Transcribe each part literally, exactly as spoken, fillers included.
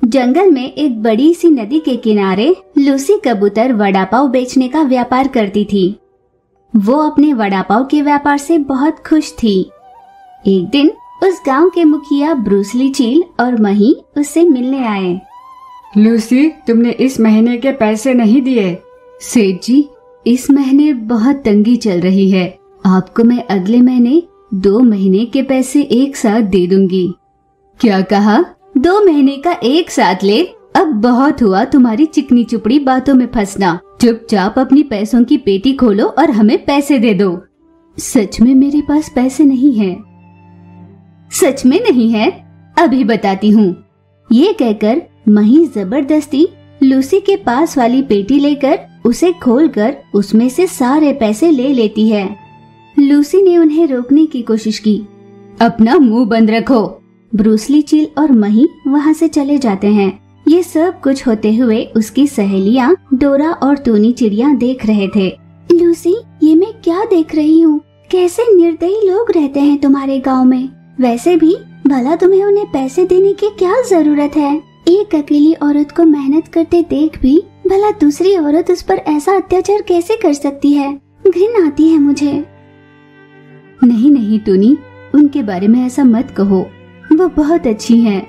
जंगल में एक बड़ी सी नदी के किनारे लूसी कबूतर वड़ा पाव बेचने का व्यापार करती थी। वो अपने वड़ा पाव के व्यापार से बहुत खुश थी। एक दिन उस गांव के मुखिया ब्रूसली चील और मही उससे मिलने आए। लूसी, तुमने इस महीने के पैसे नहीं दिए। सेठ जी, इस महीने बहुत तंगी चल रही है। आपको मैं अगले महीने दो महीने के पैसे एक साथ दे दूंगी। क्या कहा? दो महीने का एक साथ ले? अब बहुत हुआ तुम्हारी चिकनी चुपड़ी बातों में फंसना। चुपचाप अपनी पैसों की पेटी खोलो और हमें पैसे दे दो। सच में मेरे पास पैसे नहीं है। सच में नहीं है? अभी बताती हूँ। ये कहकर मही जबरदस्ती लूसी के पास वाली पेटी लेकर उसे खोलकर उसमें से सारे पैसे ले लेती है। लूसी ने उन्हें रोकने की कोशिश की। अपना मुंह बंद रखो। ब्रूसली चील और मही वहाँ से चले जाते हैं। ये सब कुछ होते हुए उसकी सहेलियाँ डोरा और टूनी चिड़िया देख रहे थे। लूसी, ये मैं क्या देख रही हूँ? कैसे निर्दयी लोग रहते हैं तुम्हारे गांव में। वैसे भी भला तुम्हें उन्हें पैसे देने की क्या जरूरत है? एक अकेली औरत को मेहनत करते देख भी भला दूसरी औरत उस पर ऐसा अत्याचार कैसे कर सकती है? घृणा आती है मुझे। नहीं नहीं टूनी, उनके बारे में ऐसा मत कहो। वो बहुत अच्छी हैं।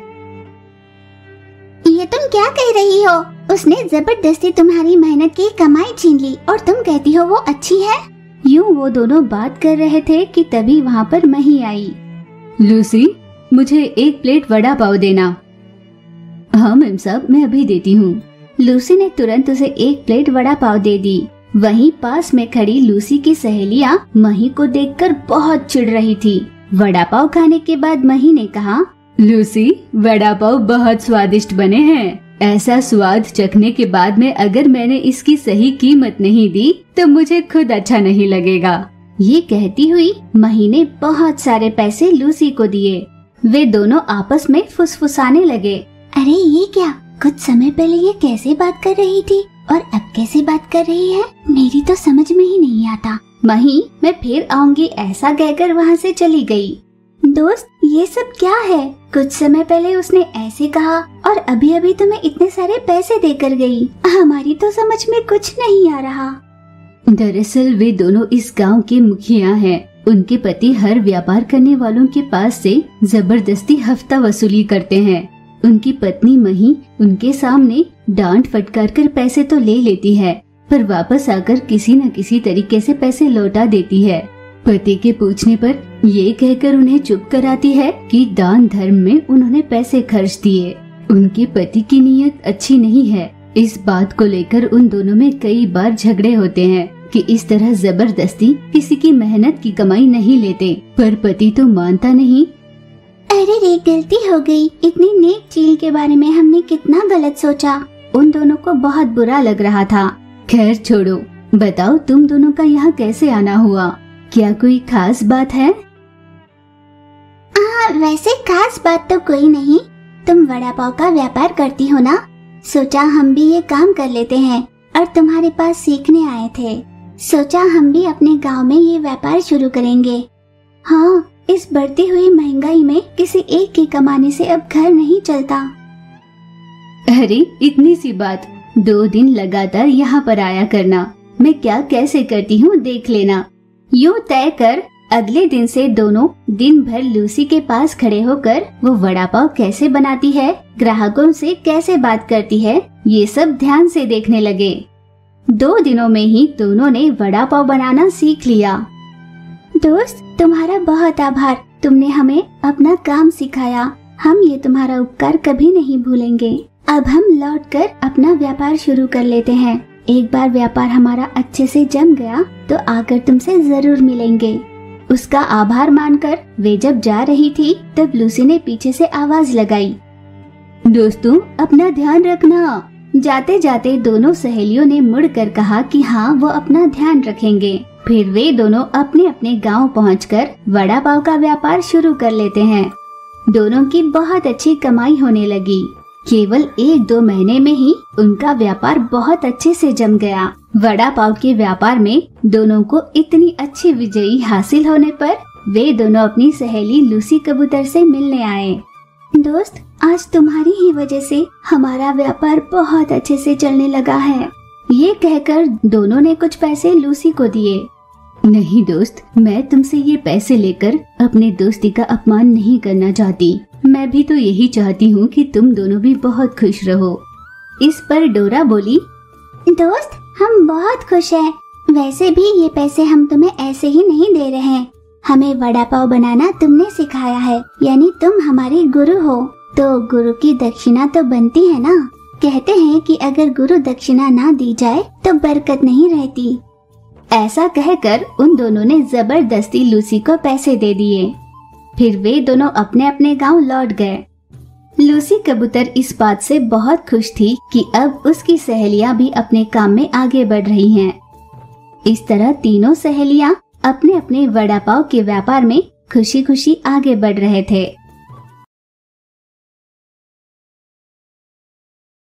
ये तुम क्या कह रही हो? उसने जबरदस्ती तुम्हारी मेहनत की कमाई छीन ली और तुम कहती हो वो अच्छी है? यूँ वो दोनों बात कर रहे थे कि तभी वहाँ पर मही आई। लूसी, मुझे एक प्लेट वड़ा पाव देना। हाँ मैम साहब, मैं अभी देती हूँ। लूसी ने तुरंत उसे एक प्लेट वड़ा पाव दे दी। वहीं पास में खड़ी लूसी की सहेलियाँ मही को देखकर बहुत चिढ़ रही थी। वड़ा पाव खाने के बाद मही ने कहा, लूसी, वड़ा पाव बहुत स्वादिष्ट बने हैं। ऐसा स्वाद चखने के बाद में अगर मैंने इसकी सही कीमत नहीं दी तो मुझे खुद अच्छा नहीं लगेगा। ये कहती हुई मही ने बहुत सारे पैसे लूसी को दिए। वे दोनों आपस में फुसफुसाने लगे। अरे ये क्या? कुछ समय पहले ये कैसे बात कर रही थी और अब कैसे बात कर रही है? मेरी तो समझ में ही नहीं आता। मही, मैं फिर आऊंगी ऐसा कहकर वहाँ से चली गई। दोस्त, ये सब क्या है? कुछ समय पहले उसने ऐसे कहा और अभी अभी तुम्हें इतने सारे पैसे देकर गई। हमारी तो समझ में कुछ नहीं आ रहा। दरअसल वे दोनों इस गांव के मुखिया हैं। उनके पति हर व्यापार करने वालों के पास से जबरदस्ती हफ्ता वसूली करते हैं। उनकी पत्नी मही उनके सामने डांट फटकार कर पैसे तो ले लेती है, पर वापस आकर किसी न किसी तरीके से पैसे लौटा देती है। पति के पूछने पर ये कहकर उन्हें चुप कराती है कि दान धर्म में उन्होंने पैसे खर्च दिए। उनके पति की नीयत अच्छी नहीं है। इस बात को लेकर उन दोनों में कई बार झगड़े होते हैं कि इस तरह जबरदस्ती किसी की मेहनत की कमाई नहीं लेते, पर पति तो मानता नहीं। अरे रे, गलती हो गई। इतनी नेक चील के बारे में हमने कितना गलत सोचा। उन दोनों को बहुत बुरा लग रहा था। खैर छोड़ो, बताओ तुम दोनों का यहाँ कैसे आना हुआ? क्या कोई खास बात है? आ, वैसे खास बात तो कोई नहीं। तुम वड़ा पाव का व्यापार करती हो ना, सोचा हम भी ये काम कर लेते हैं और तुम्हारे पास सीखने आए थे। सोचा हम भी अपने गांव में ये व्यापार शुरू करेंगे। हाँ, इस बढ़ती हुई महंगाई में किसी एक के कमाने से अब घर नहीं चलता। अरे इतनी सी बात, दो दिन लगातार यहाँ पर आया करना। मैं क्या कैसे करती हूँ देख लेना। यूँ तय कर अगले दिन से दोनों दिन भर लूसी के पास खड़े होकर वो वड़ा पाव कैसे बनाती है, ग्राहकों से कैसे बात करती है, ये सब ध्यान से देखने लगे। दो दिनों में ही दोनों ने वड़ा पाव बनाना सीख लिया। दोस्त, तुम्हारा बहुत आभार। तुमने हमें अपना काम सिखाया। हम ये तुम्हारा उपकार कभी नहीं भूलेंगे। अब हम लौटकर अपना व्यापार शुरू कर लेते हैं। एक बार व्यापार हमारा अच्छे से जम गया तो आकर तुमसे जरूर मिलेंगे। उसका आभार मानकर वे जब जा रही थी तब लूसी ने पीछे से आवाज लगाई, दोस्तों अपना ध्यान रखना। जाते जाते दोनों सहेलियों ने मुड़कर कहा कि हाँ वो अपना ध्यान रखेंगे। फिर वे दोनों अपने अपने गांव पहुंचकर वड़ा पाव का व्यापार शुरू कर लेते हैं। दोनों की बहुत अच्छी कमाई होने लगी। केवल एक दो महीने में ही उनका व्यापार बहुत अच्छे से जम गया। वड़ा पाव के व्यापार में दोनों को इतनी अच्छी विजयी हासिल होने पर वे दोनों अपनी सहेली लूसी कबूतर से मिलने आए। दोस्त, आज तुम्हारी ही वजह से हमारा व्यापार बहुत अच्छे से चलने लगा है। ये कहकर दोनों ने कुछ पैसे लूसी को दिए। नहीं दोस्त, मैं तुमसे ये पैसे लेकर अपने दोस्ती का अपमान नहीं करना चाहती। मैं भी तो यही चाहती हूँ कि तुम दोनों भी बहुत खुश रहो। इस पर डोरा बोली, दोस्त, हम बहुत खुश हैं। वैसे भी ये पैसे हम तुम्हें ऐसे ही नहीं दे रहे हैं। हमें वड़ा पाव बनाना तुमने सिखाया है, यानी तुम हमारे गुरु हो, तो गुरु की दक्षिणा तो बनती है ना। कहते हैं कि अगर गुरु दक्षिणा ना दी जाए तो बरकत नहीं रहती। ऐसा कहकर उन दोनों ने जबरदस्ती लूसी को पैसे दे दिए। फिर वे दोनों अपने अपने गांव लौट गए। लूसी कबूतर इस बात से बहुत खुश थी कि अब उसकी सहेलियां भी अपने काम में आगे बढ़ रही हैं। इस तरह तीनों सहेलियां अपने अपने वड़ा पाव के व्यापार में खुशी खुशी आगे बढ़ रहे थे।